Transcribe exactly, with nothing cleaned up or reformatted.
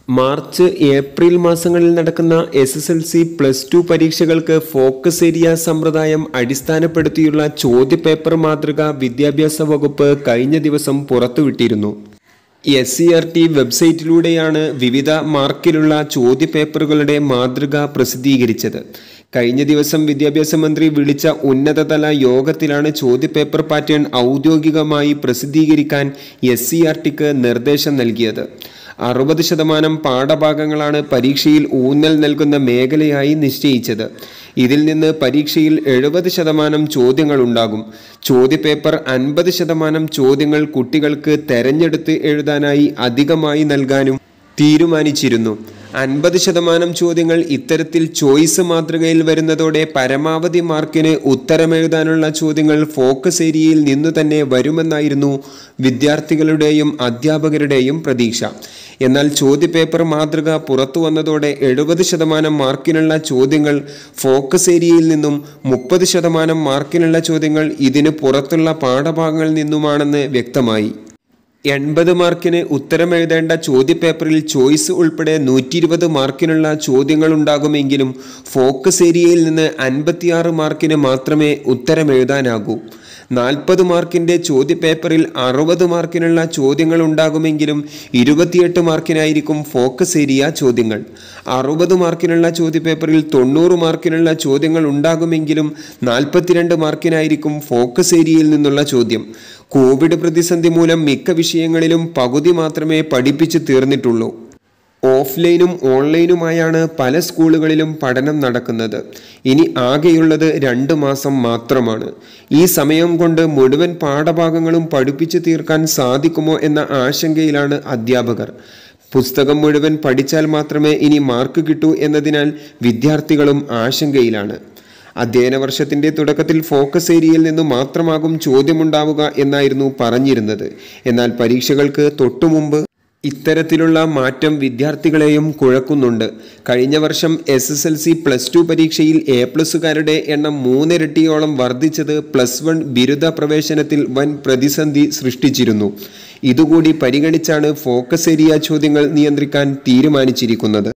March April മാസങ്ങളിൽ നടക്കുന്ന S S L C plus two പരീക്ഷകൾക്ക് ഫോക്കസ് ഏരിയ സമ്പ്രദായം അടിസ്ഥാനപ്പെടുത്തിയുള്ള ചോദ്യപേപ്പർ മാതൃക വിദ്യാഭ്യാസ വകുപ്പ് കഴിഞ്ഞ ദിവസം പുറത്തുവിട്ടിരുന്നു. എസ് സി ആർ ടി വെബ്സൈറ്റിലൂടെയാണ് വിവിധ മാർക്കിലുള്ള ചോദ്യപേപ്പറുകളുടെ മാതൃക പ്രസിദ്ധീകരിച്ചത്. കഴിഞ്ഞ ദിവസം വിദ്യാഭ്യാസ മന്ത്രി വിളിച്ച ഉന്നതതല യോഗത്തിലാണ് ചോദ്യപേപ്പർ പാറ്റേൺ ഔദ്യോഗികമായി പ്രസിദ്ധീകരിക്കാൻ എസ് സി ആർ ടിക്ക് നിർദ്ദേശം നൽകിയത്. അറുപത് ശതമാനം പാഠഭാഗങ്ങളാണ് പരീക്ഷയിൽ ഊന്നൽ നൽകുന്ന മേഖലയായി നിശ്ചയിച്ചത്. ഇതിൽ നിന്ന് പരീക്ഷയിൽ എഴുപത് ശതമാനം ചോദ്യങ്ങൾ ഉണ്ടാകും. ചോദ്യപേപ്പർ അൻപത് ശതമാനം ചോദ്യങ്ങൾ കുട്ടികൾക്ക് തെരഞ്ഞെടുത്ത് എഴുതാനായി അധികമായി നൽകാനും തീരുമാനിച്ചിരുന്നു. അൻപത് ശതമാനം ചോദ്യങ്ങൾ ഇത്തരത്തിൽ ചോയ്സ് മാതൃകയിൽ വരുന്നതോടെ പരമാവധി മാർക്കിന് ഉത്തരമെഴുതാനുള്ള ചോദ്യങ്ങൾ ഫോക്കസ് ഏരിയയിൽ നിന്നു തന്നെ വരുമെന്നായിരുന്നു വിദ്യാർത്ഥികളുടെയും അധ്യാപകരുടെയും പ്രതീക്ഷ. എന്നാൽ ചോദ്യപേപ്പർ മാതൃക പുറത്തു വന്നതോടെ എഴുപത് ശതമാനം മാർക്കിനുള്ള ചോദ്യങ്ങൾ ഫോക്കസ് ഏരിയയിൽ നിന്നും മുപ്പത് ശതമാനം മാർക്കിനുള്ള ചോദ്യങ്ങൾ ഇതിന് പുറത്തുള്ള പാഠഭാഗങ്ങളിൽ നിന്നുമാണെന്ന് വ്യക്തമായി. എൺപത് മാർക്കിന് ഉത്തരമെഴുതേണ്ട ചോദ്യപേപ്പറിൽ ചോയ്സ് ഉൾപ്പെടെ നൂറ്റി ഇരുപത് മാർക്കിനുള്ള ചോദ്യങ്ങൾ ഉണ്ടാകുമെങ്കിലും ഫോക്കസ് ഏരിയയിൽ നിന്ന് അൻപത്തിയാറ് മാർക്കിന് മാത്രമേ ഉത്തരമെഴുതാനാകൂ. നാൽപ്പത് മാർക്കിൻ്റെ ചോദ്യപേപ്പറിൽ അറുപത് മാർക്കിനുള്ള ചോദ്യങ്ങൾ ഉണ്ടാകുമെങ്കിലും ഇരുപത്തിയെട്ട് മാർക്കിനായിരിക്കും ഫോക്കസ് ഏരിയ ചോദ്യങ്ങൾ. അറുപത് മാർക്കിനുള്ള ചോദ്യപേപ്പറിൽ തൊണ്ണൂറ് മാർക്കിനുള്ള ചോദ്യങ്ങൾ ഉണ്ടാകുമെങ്കിലും നാൽപ്പത്തിരണ്ട് മാർക്കിനായിരിക്കും ഫോക്കസ് ഏരിയയിൽ നിന്നുള്ള ചോദ്യം. കോവിഡ് പ്രതിസന്ധി മൂലം മിക്ക വിഷയങ്ങളിലും പകുതി മാത്രമേ പഠിപ്പിച്ചു തീർന്നിട്ടുള്ളൂ. ഓഫ്ലൈനും ഓൺലൈനുമായാണ് പല സ്കൂളുകളിലും പഠനം നടക്കുന്നത്. ഇനി ആകെയുള്ളത് രണ്ട് മാസം മാത്രമാണ്. ഈ സമയം കൊണ്ട് മുഴുവൻ പാഠഭാഗങ്ങളും പഠിപ്പിച്ചു തീർക്കാൻ സാധിക്കുമോ എന്ന ആശങ്കയിലാണ് അധ്യാപകർ. പുസ്തകം മുഴുവൻ പഠിച്ചാൽ മാത്രമേ ഇനി മാർക്ക് കിട്ടൂ എന്നതിനാൽ വിദ്യാർത്ഥികളും ആശങ്കയിലാണ്. അധ്യയന വർഷത്തിന്റെ തുടക്കത്തിൽ ഫോക്കസ് ഏരിയയിൽ നിന്ന് മാത്രമാകും ചോദ്യമുണ്ടാവുക എന്നായിരുന്നു പറഞ്ഞിരുന്നത്. എന്നാൽ പരീക്ഷകൾക്ക് തൊട്ടുമുമ്പ് ഇത്തരത്തിലുള്ള മാറ്റം വിദ്യാർത്ഥികളെയും കുഴക്കുന്നുണ്ട്. കഴിഞ്ഞ വർഷം S S L C plus two പരീക്ഷയിൽ എ പ്ലസുകാരുടെ എണ്ണം മൂന്നിരട്ടിയോളം വർദ്ധിച്ചത് പ്ലസ് വൺ ബിരുദ പ്രവേശനത്തിൽ വൻ പ്രതിസന്ധി സൃഷ്ടിച്ചിരുന്നു. ഇതുകൂടി പരിഗണിച്ചാണ് ഫോക്കസ് ഏരിയ ചോദ്യങ്ങൾ നിയന്ത്രിക്കാൻ തീരുമാനിച്ചിരിക്കുന്നത്.